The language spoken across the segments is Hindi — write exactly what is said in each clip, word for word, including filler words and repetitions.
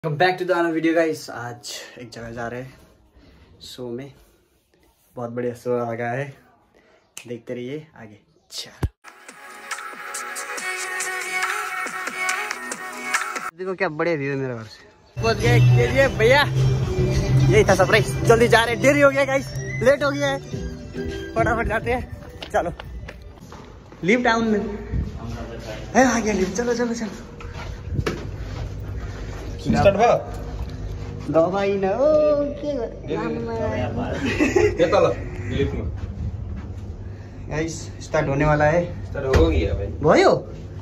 Back to the another video guys. आज एक जगह जा रहे हैं शो में, बहुत बढ़िया शो लगा है, देखते रहिए आगे। चल देखो क्या बढ़िया व्यू है मेरे घर से। पहुंच गए के भैया, यही था सरप्राइज। जल्दी जा रहे हैं, देरी हो गया गाइस, लेट हो गया है, फटाफट जाते हैं। चलो लीव टाउन में है, आ गया लीव। चलो चलो चलो दो भाई ना गाइस, स्टार्ट होने वाला है। स्टार्ट हो गया भाई, भयो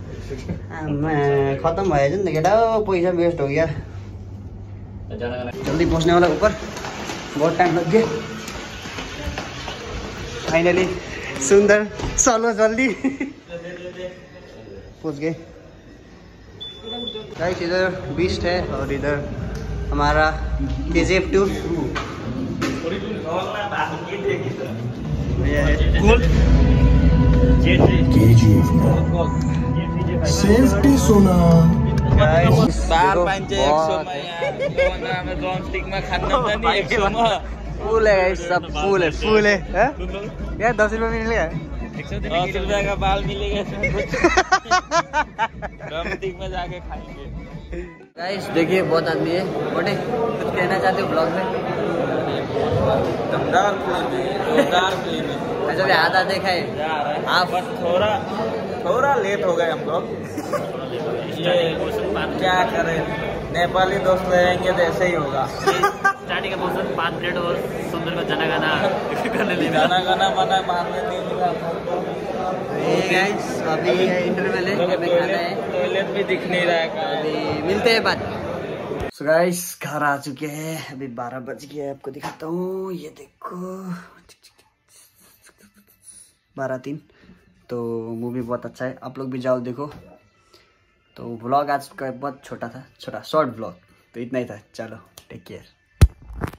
मैं खत्म भयो नि केटा, पैसा वेस्ट हो गया। जल्दी पहुंचने वाला ऊपर, बहुत टाइम लग गया। फाइनली सुंदर चलो जल्दी पहुंच गए गाइस। इधर बीस्ट है और इधर हमारा के जी एफ टू सेफ्टी सोना फूल है गाइस, सब फूल है, फूल है यार। दस रुपये में मिलेगा, दस रुपए का बाल मिलेगा में जाके खाएंगे। गाइस देखिए बहुत आदमी है। बोटे कुछ कहना चाहते हो ब्लॉग में? दमदार फिल्म है, दमदार फिल्म है। अच्छा आधा देखा है आप, बस थोड़ा थोड़ा लेट हो गए हम लोग। क्या करें, नेपाली दोस्त रहेंगे तो ऐसे ही होगा। स्टार्टिंग का पोर्शन पाँच मिनट और सुंदर का जना गाना करने लगा। गाना गाना बना मारने नहीं मिला। गाइस अभी इंटरवल है, हमें खाना है, टॉयलेट भी दिख नहीं रहा है। अभी मिलते हैं बाद। सो गाइस घर आ चुके हैं, अभी बारह बज गया है। आपको दिखाता हूँ, ये देखो बारह तीन। तो मूवी बहुत अच्छा है, आप लोग भी जाओ देखो। तो व्लॉग आज का बहुत छोटा था, छोटा शॉर्ट व्लॉग, तो इतना ही था। चलो टेक केयर।